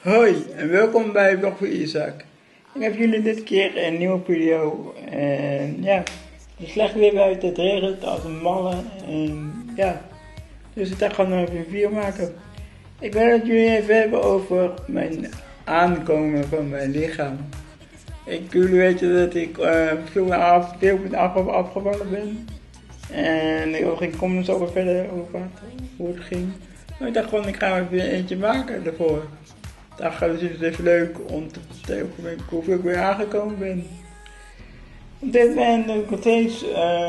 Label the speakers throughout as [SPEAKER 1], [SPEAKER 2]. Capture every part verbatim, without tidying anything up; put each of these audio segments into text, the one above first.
[SPEAKER 1] Hoi en welkom bij Blog voor Isaac. Ik heb jullie dit keer een nieuwe video en ja, het is slecht weer buiten, het regent als een malle en ja, dus ik dacht gewoon even een video maken. Ik wil het jullie even hebben over mijn aankomen van mijn lichaam. Ik, jullie weten dat ik uh, veel af, veel af, afgevallen ben en ik ging komen zo verder over hoe het ging. Maar ik dacht gewoon ik ga even eentje maken daarvoor. Ik dacht, dus is het even leuk om te vertellen hoeveel ik weer aangekomen ben. Op dit moment ben ik nog steeds, uh,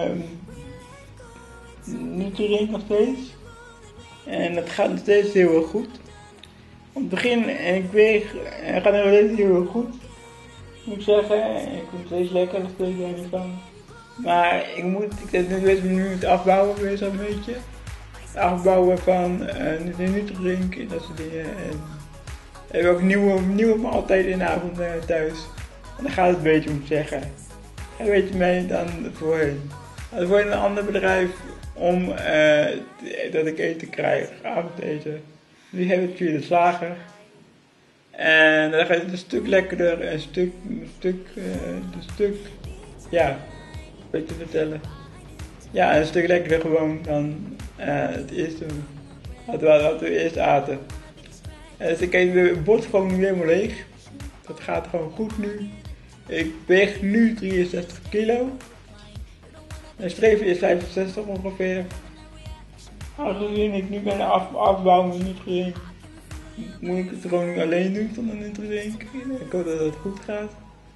[SPEAKER 1] niet erin nog steeds. En het gaat nog steeds heel erg goed. Op het begin, en ik weeg, en het gaat nog steeds heel erg goed. Moet ik zeggen, ik vind het steeds lekker, nog steeds daar niet van. Maar ik moet, ik zit nu best nu het afbouwen weer zo'n beetje. Het afbouwen van uh, niet, niet te drinken en dat soort dingen. En, ik heb ook nieuwe, nieuwe maaltijden in de avond uh, thuis. En dan gaat het een beetje om zeggen. Een beetje mee dan voorheen. Het wordt een ander bedrijf om uh, dat ik eten krijg, avondeten. Nu heb ik via de slager. En dan gaat het een stuk lekkerder, een stuk, een stuk, uh, een stuk, ja, weet je vertellen. Ja, een stuk lekkerder gewoon dan uh, het eerste, wat we, wat we eerst aten. Dus ik eet de bord gewoon nu helemaal leeg. Dat gaat gewoon goed nu. Ik weeg nu drieënzestig kilo. Mijn streven is vijfenzestig ongeveer. Aangezien ik nu ben af, afbouwen niet gedrinken, moet ik het gewoon nu alleen doen zonder niet te drinken. Ik hoop dat het goed gaat.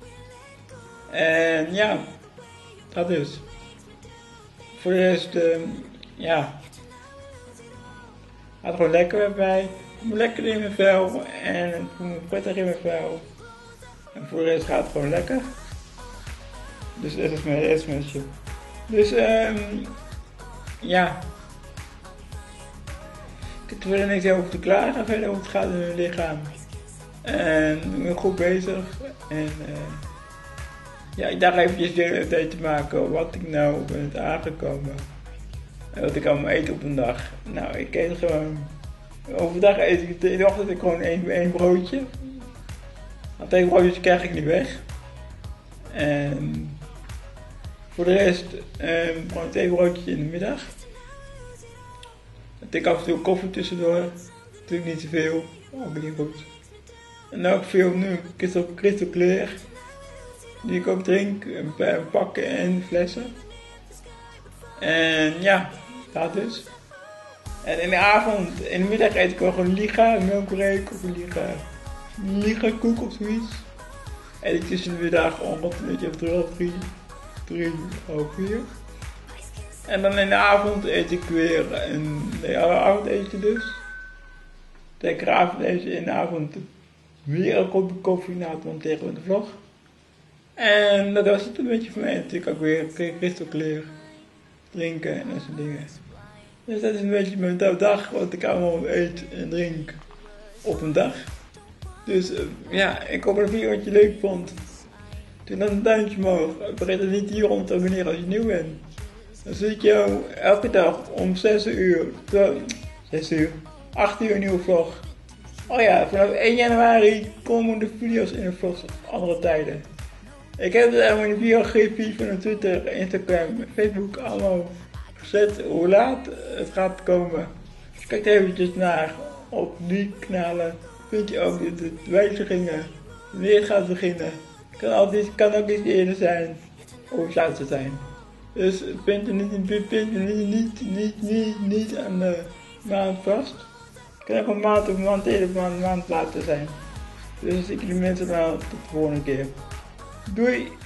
[SPEAKER 1] En ja, dat is. Voor de rest, uh, ja, gaat gewoon lekker bij. Ik ben lekker in mijn vel en ik voel me prettig in mijn vel. En voor de rest gaat het gewoon lekker. Dus dat is mijn restmensje. Dus um, ja. Ik heb er verder niks over te klagen verder hoe het gaat in mijn lichaam. En ik ben goed bezig. En uh, ja, ik dacht eventjes een update te maken wat ik nou ben aangekomen. En wat ik allemaal eet op een dag. Nou, ik eet gewoon. Overdag eet ik in de ochtend gewoon één, één broodje. Want één broodjes krijg ik niet weg. En voor de rest um, gewoon twee broodjes in de middag. Ik drink af en toe koffie tussendoor. Natuurlijk niet zoveel, ook niet goed. En ook veel nu crystal, crystal clear. Die ik ook drink, een pakken en flessen. En ja, dat dus. En in de avond, in de middag eet ik wel gewoon liga, melkreek of een liga, liga koek of zoiets. Eet ik tussen de middag ongeveer een beetje of drie, drie, half vier. En dan in de avond eet ik weer een nee, avondeten dus. Lekker avondeten in de avond weer een kopje koffie na het monteren van de vlog. En dat was het een beetje voor mij. Natuurlijk ook weer crystal clear drinken en dat soort dingen. Dus dat is een beetje mijn dag, wat ik allemaal eet en drink op een dag. Dus uh, ja, ik hoop dat het video wat je leuk vond. Doe dan een duimpje omhoog. Vergeet het niet hierom te abonneren als je nieuw bent. Dan zie ik jou elke dag om zes uur, zes uur, acht uur een nieuwe vlog. Oh ja, vanaf één januari komen de video's in de vlogs op andere tijden. Ik heb het allemaal in de biografie van Twitter, Instagram, Facebook allemaal gezet hoe laat het gaat komen. Dus kijk eventjes naar op die kanalen. Vind je ook de, de wijzigingen. Wanneer het gaat beginnen. Kan, altijd, kan ook iets eerder zijn. Of zou het zijn. Dus vind je niet, vind je niet, niet, niet, niet, niet aan de maand vast. Het kan ook een maand of een maand eerder of een maand later zijn. Dus ik zie jullie mensen wel tot de volgende keer. Doei!